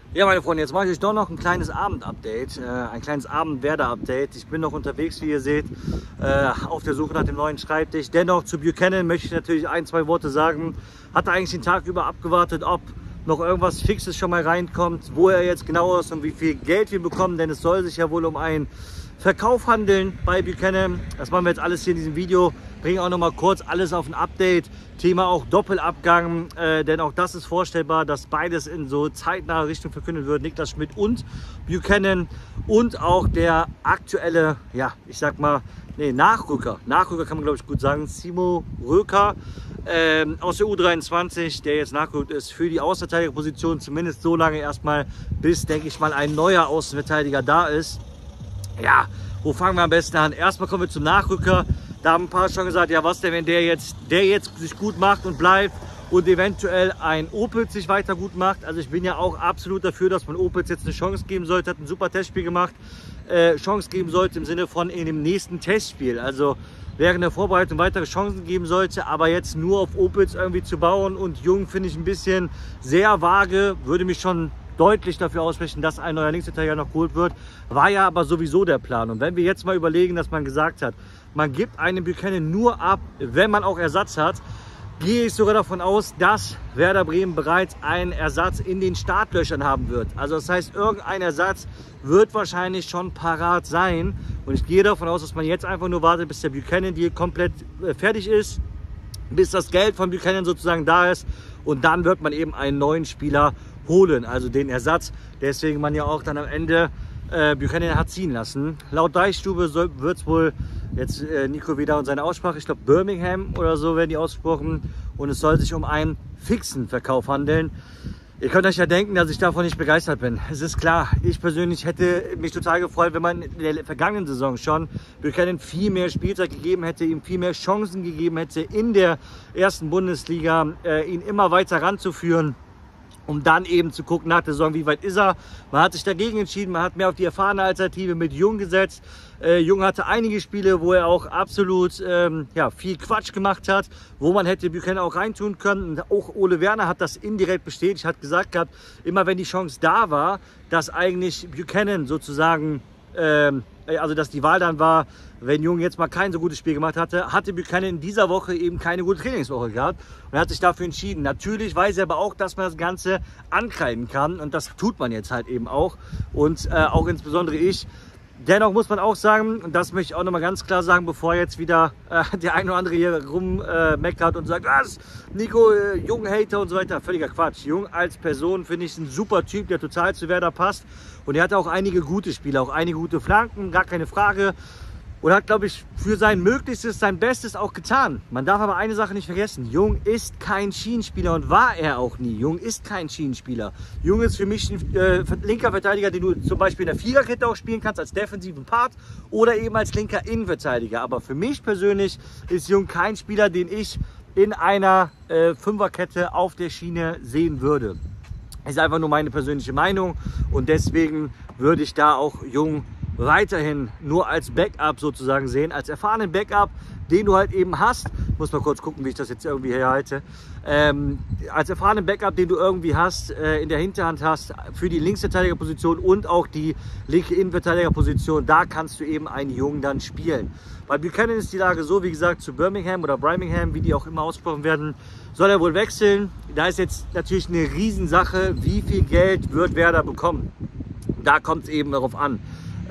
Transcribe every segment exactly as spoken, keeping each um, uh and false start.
Ja, meine Freunde, jetzt mache ich euch doch noch ein kleines Abend-Update, äh, ein kleines Abend-Werder-Update. Ich bin noch unterwegs, wie ihr seht, äh, auf der Suche nach dem neuen Schreibtisch. Dennoch zu Buchanan möchte ich natürlich ein, zwei Worte sagen. Hatte eigentlich den Tag über abgewartet, ob noch irgendwas Fixes schon mal reinkommt, wo er jetzt genau ist und wie viel Geld wir bekommen, denn es soll sich ja wohl um einen Verkauf handeln bei Buchanan. Das machen wir jetzt alles hier in diesem Video. Bringen auch noch mal kurz alles auf ein Update. Thema auch Doppelabgang, äh, denn auch das ist vorstellbar, dass beides in so zeitnaher Richtung verkündet wird. Niklas Schmidt und Buchanan und auch der aktuelle, ja, ich sag mal, nee, Nachrücker. Nachrücker kann man glaube ich gut sagen. Simo Röker ähm, aus der U dreiundzwanzig, der jetzt nachgerückt ist für die Außenverteidigerposition. Zumindest so lange erstmal, bis, denke ich mal, ein neuer Außenverteidiger da ist. Ja, wo fangen wir am besten an? Erstmal kommen wir zum Nachrücker. Da haben ein paar schon gesagt, ja was denn, wenn der jetzt, der jetzt sich gut macht und bleibt und eventuell ein Opitz sich weiter gut macht. Also ich bin ja auch absolut dafür, dass man Opitz jetzt eine Chance geben sollte. Hat ein super Testspiel gemacht. Äh, Chance geben sollte im Sinne von in dem nächsten Testspiel. Also während der Vorbereitung weitere Chancen geben sollte. Aber jetzt nur auf Opitz irgendwie zu bauen und Jung finde ich ein bisschen sehr vage. Würde mich schon deutlich dafür aussprechen, dass ein neuer Linksverteidiger noch geholt wird. War ja aber sowieso der Plan. Und wenn wir jetzt mal überlegen, dass man gesagt hat, man gibt einen Buchanan nur ab, wenn man auch Ersatz hat, gehe ich sogar davon aus, dass Werder Bremen bereits einen Ersatz in den Startlöchern haben wird. Also das heißt, irgendein Ersatz wird wahrscheinlich schon parat sein. Und ich gehe davon aus, dass man jetzt einfach nur wartet, bis der Buchanan-Deal komplett fertig ist, bis das Geld von Buchanan sozusagen da ist. Und dann wird man eben einen neuen Spieler holen, also den Ersatz. Deswegen man ja auch dann am Ende äh, Buchanan hat ziehen lassen. Laut Deichstube wird es wohl, jetzt äh, Nico wieder und seine Aussprache, ich glaube Birmingham oder so werden die ausgesprochen. Und es soll sich um einen fixen Verkauf handeln. Ihr könnt euch ja denken, dass ich davon nicht begeistert bin. Es ist klar, ich persönlich hätte mich total gefreut, wenn man in der vergangenen Saison schon Buchanan viel mehr Spielzeit gegeben hätte, ihm viel mehr Chancen gegeben hätte, in der ersten Bundesliga äh, ihn immer weiter ranzuführen, um dann eben zu gucken nach der Saison, wie weit ist er. Man hat sich dagegen entschieden, man hat mehr auf die erfahrene Alternative mit Jung gesetzt. Äh, Jung hatte einige Spiele, wo er auch absolut ähm, ja, viel Quatsch gemacht hat, wo man hätte Buchanan auch reintun können. Und auch Ole Werner hat das indirekt bestätigt, hat gesagt gehabt, immer wenn die Chance da war, dass eigentlich Buchanan sozusagen, ähm, also dass die Wahl dann war, wenn Jung jetzt mal kein so gutes Spiel gemacht hatte, hatte Buchanan in dieser Woche eben keine gute Trainingswoche gehabt und er hat sich dafür entschieden. Natürlich weiß er aber auch, dass man das Ganze ankreiden kann und das tut man jetzt halt eben auch und äh, auch insbesondere ich. Dennoch muss man auch sagen, und das möchte ich auch nochmal ganz klar sagen, bevor jetzt wieder äh, der ein oder andere hier rummeckert äh, und sagt, was, Nico, äh, Jung-Hater und so weiter, völliger Quatsch. Jung als Person finde ich ein super Typ, der total zu Werder passt und er hatte auch einige gute Spiele, auch einige gute Flanken, gar keine Frage. Und hat, glaube ich, für sein Möglichstes, sein Bestes auch getan. Man darf aber eine Sache nicht vergessen. Jung ist kein Schienenspieler und war er auch nie. Jung ist kein Schienenspieler. Jung ist für mich ein äh, linker Verteidiger, den du zum Beispiel in der Viererkette auch spielen kannst, als defensiven Part oder eben als linker Innenverteidiger. Aber für mich persönlich ist Jung kein Spieler, den ich in einer äh, Fünferkette auf der Schiene sehen würde. Das ist einfach nur meine persönliche Meinung und deswegen würde ich da auch Jung weiterhin nur als Backup sozusagen sehen, als erfahrenen Backup, den du halt eben hast. Ich muss mal kurz gucken, wie ich das jetzt irgendwie herhalte. Ähm, als erfahrenen Backup, den du irgendwie hast, äh, in der Hinterhand hast, für die Linksverteidigerposition und auch die linke Innenverteidigerposition, da kannst du eben einen Jungen dann spielen. Bei Buchanan ist die Lage so, wie gesagt, zu Birmingham oder Birmingham, wie die auch immer ausgesprochen werden, soll er wohl wechseln. Da ist jetzt natürlich eine Riesensache, wie viel Geld wird Werder bekommen. Da kommt es eben darauf an.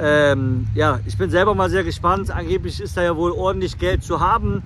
Ähm, ja, ich bin selber mal sehr gespannt. Angeblich ist da ja wohl ordentlich Geld zu haben.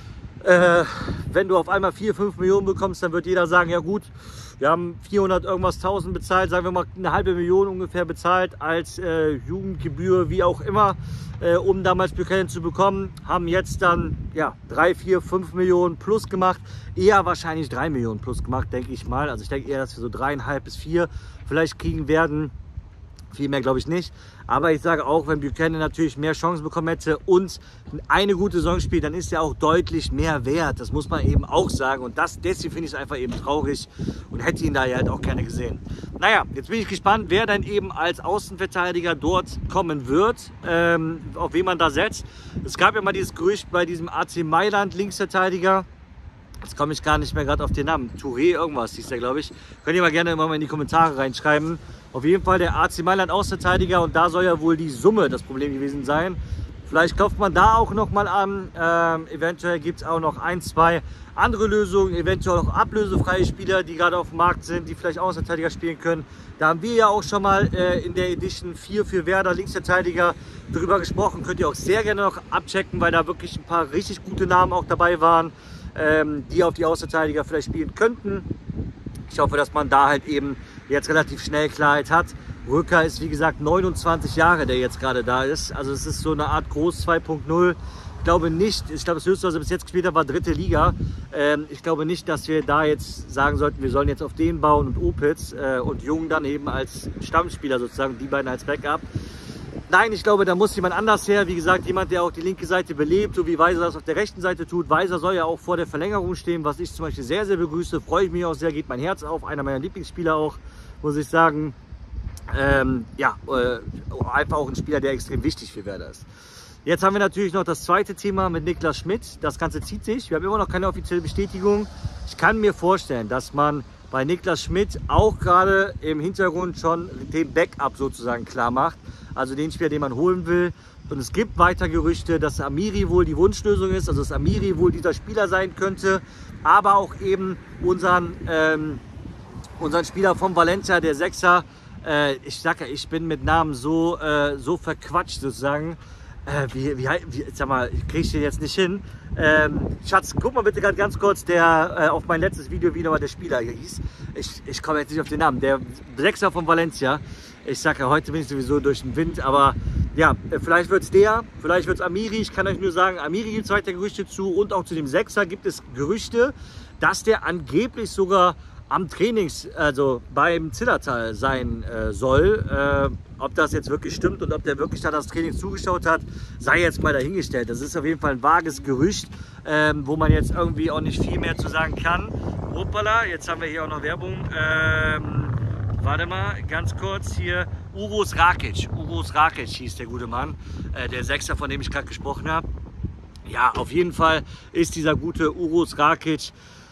Äh, wenn du auf einmal vier, fünf Millionen bekommst, dann wird jeder sagen, ja gut, wir haben vierhundert irgendwas tausend bezahlt, sagen wir mal eine halbe Million ungefähr bezahlt als äh, Jugendgebühr, wie auch immer, äh, um damals Buchanan zu bekommen. Haben jetzt dann ja drei, vier, fünf Millionen plus gemacht. Eher wahrscheinlich drei Millionen plus gemacht, denke ich mal. Also ich denke eher, dass wir so dreieinhalb bis vier vielleicht kriegen werden. Viel mehr glaube ich nicht. Aber ich sage auch, wenn Buchanan natürlich mehr Chancen bekommen hätte und eine gute Saison spielt, dann ist er auch deutlich mehr wert. Das muss man eben auch sagen. Und das, deswegen finde ich es einfach eben traurig und hätte ihn da ja halt auch gerne gesehen. Naja, jetzt bin ich gespannt, wer dann eben als Außenverteidiger dort kommen wird, ähm, auf wen man da setzt. Es gab ja mal dieses Gerücht bei diesem A C Mailand Linksverteidiger. Jetzt komme ich gar nicht mehr gerade auf den Namen. Touré, irgendwas hieß der, glaube ich. Könnt ihr mal gerne immer mal in die Kommentare reinschreiben. Auf jeden Fall der A C Mailand Außenverteidiger und da soll ja wohl die Summe das Problem gewesen sein. Vielleicht klopft man da auch noch mal an. Ähm, eventuell gibt es auch noch ein, zwei andere Lösungen. Eventuell auch ablösefreie Spieler, die gerade auf dem Markt sind, die vielleicht Außenverteidiger spielen können. Da haben wir ja auch schon mal äh, in der Edition vier für Werder Linksverteidiger drüber gesprochen. Könnt ihr auch sehr gerne noch abchecken, weil da wirklich ein paar richtig gute Namen auch dabei waren, ähm, die auf die Außenverteidiger vielleicht spielen könnten. Ich hoffe, dass man da halt eben jetzt relativ schnell Klarheit hat. Rücker ist wie gesagt neunundzwanzig Jahre, der jetzt gerade da ist. Also es ist so eine Art Groß zwei punkt null. Ich glaube nicht, ich glaube das höchste, was er bis jetzt gespielt hat, war dritte Liga. Ähm, ich glaube nicht, dass wir da jetzt sagen sollten, wir sollen jetzt auf den bauen und Opitz äh, und Jung dann eben als Stammspieler sozusagen, die beiden als Backup. Nein, ich glaube, da muss jemand anders her. Wie gesagt, jemand, der auch die linke Seite belebt, so wie Weiser das auf der rechten Seite tut. Weiser soll ja auch vor der Verlängerung stehen, was ich zum Beispiel sehr, sehr begrüße. Freue ich mich auch sehr, geht mein Herz auf. Einer meiner Lieblingsspieler auch, muss ich sagen. Ähm, ja, äh, einfach auch ein Spieler, der extrem wichtig für Werder ist. Jetzt haben wir natürlich noch das zweite Thema mit Niklas Schmidt. Das Ganze zieht sich. Wir haben immer noch keine offizielle Bestätigung. Ich kann mir vorstellen, dass man bei Niklas Schmidt auch gerade im Hintergrund schon den Backup sozusagen klar macht. Also den Spieler, den man holen will. Und es gibt weiter Gerüchte, dass Amiri wohl die Wunschlösung ist. Also dass Amiri wohl dieser Spieler sein könnte. Aber auch eben unseren, ähm, unseren Spieler vom Valencia, der Sechser. Äh, ich sage ja, ich bin mit Namen so, äh, so verquatscht sozusagen. Äh, wie, wie, wie, sag mal, ich kriege den jetzt nicht hin. Ähm, Schatz, guck mal bitte gerade ganz kurz der, äh, auf mein letztes Video, wie nochmal der Spieler hier hieß. Ich, ich komme jetzt nicht auf den Namen. Der Sechser von Valencia. Ich sage ja, heute bin ich sowieso durch den Wind, aber ja, vielleicht wird es der, vielleicht wird es Amiri. Ich kann euch nur sagen, Amiri gibt es weiter Gerüchte zu und auch zu dem Sechser gibt es Gerüchte, dass der angeblich sogar am Trainings, also beim Zillertal sein äh, soll. Äh, ob das jetzt wirklich stimmt und ob der wirklich da das Training zugeschaut hat, sei jetzt mal dahingestellt. Das ist auf jeden Fall ein vages Gerücht, ähm, wo man jetzt irgendwie auch nicht viel mehr zu sagen kann. Hoppala, jetzt haben wir hier auch noch Werbung. Ähm, warte mal, ganz kurz hier. Uros Rakic. Uros Rakic hieß der gute Mann, äh, der Sechser, von dem ich gerade gesprochen habe. Ja, auf jeden Fall ist dieser gute Uros Rakic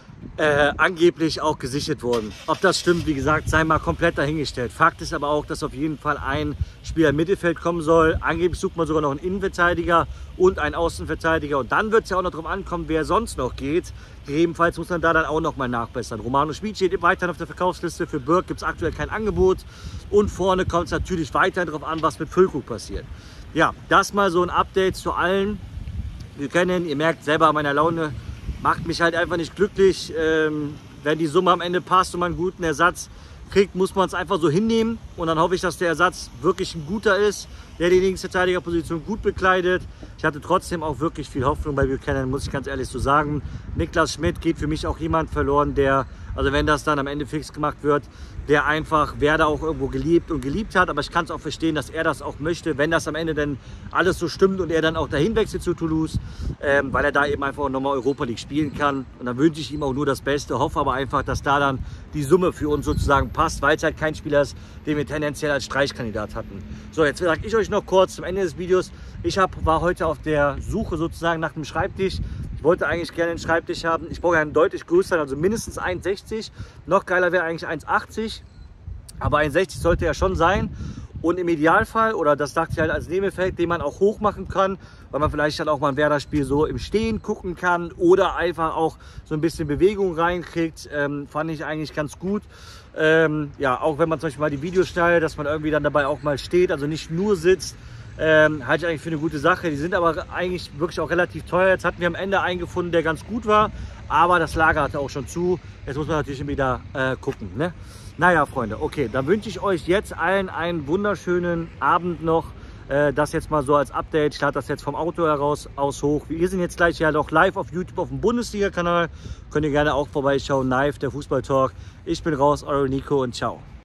Äh, angeblich auch gesichert worden. Ob das stimmt, wie gesagt, sei mal komplett dahingestellt. Fakt ist aber auch, dass auf jeden Fall ein Spieler im Mittelfeld kommen soll. Angeblich sucht man sogar noch einen Innenverteidiger und einen Außenverteidiger. Und dann wird es ja auch noch darauf ankommen, wer sonst noch geht. Gegebenenfalls muss man da dann auch noch mal nachbessern. Romano Schmid steht weiterhin auf der Verkaufsliste. Für Birk gibt es aktuell kein Angebot. Und vorne kommt es natürlich weiterhin darauf an, was mit Füllkrug passiert. Ja, das mal so ein Update zu allen. Wir kennen, ihr merkt selber an meiner Laune, macht mich halt einfach nicht glücklich. Ähm, wenn die Summe am Ende passt und man einen guten Ersatz kriegt, muss man es einfach so hinnehmen. Und dann hoffe ich, dass der Ersatz wirklich ein guter ist, der die Linksverteidigerposition gut bekleidet. Ich hatte trotzdem auch wirklich viel Hoffnung bei Buchanan, muss ich ganz ehrlich so sagen. Niklas Schmidt geht für mich auch jemand verloren, der, also wenn das dann am Ende fix gemacht wird, der einfach Werder auch irgendwo geliebt und geliebt hat. Aber ich kann es auch verstehen, dass er das auch möchte, wenn das am Ende dann alles so stimmt und er dann auch dahin wechselt zu Toulouse, ähm, weil er da eben einfach nochmal Europa League spielen kann. Und dann wünsche ich ihm auch nur das Beste, hoffe aber einfach, dass da dann die Summe für uns sozusagen passt, weil es halt kein Spieler ist, den wir tendenziell als Streichkandidat hatten. So, jetzt sage ich euch noch kurz zum Ende des Videos. Ich hab, war heute auf der Suche sozusagen nach einem Schreibtisch. Ich wollte eigentlich gerne einen Schreibtisch haben. Ich brauche einen deutlich größeren, also mindestens eins sechzig. Noch geiler wäre eigentlich eins achtzig. Aber eins sechzig sollte er schon sein. Und im Idealfall, oder das dachte ich halt als Nebeneffekt, den man auch hoch machen kann, weil man vielleicht dann auch mal ein Werder-Spiel so im Stehen gucken kann oder einfach auch so ein bisschen Bewegung reinkriegt, ähm, fand ich eigentlich ganz gut. Ähm, ja, auch wenn man zum Beispiel mal die Videos schneidet, dass man irgendwie dann dabei auch mal steht, also nicht nur sitzt, ähm, halte ich eigentlich für eine gute Sache. Die sind aber eigentlich wirklich auch relativ teuer. Jetzt hatten wir am Ende einen gefunden, der ganz gut war, aber das Lager hatte auch schon zu. Jetzt muss man natürlich wieder äh, gucken, ne? Naja, Freunde, okay, dann wünsche ich euch jetzt allen einen wunderschönen Abend noch. Äh, das jetzt mal so als Update. Ich lade das jetzt vom Auto heraus aus hoch. Wir sind jetzt gleich ja noch live auf YouTube auf dem Bundesliga-Kanal. Könnt ihr gerne auch vorbeischauen. Live, der Fußballtalk. Ich bin raus, eure Nico und ciao.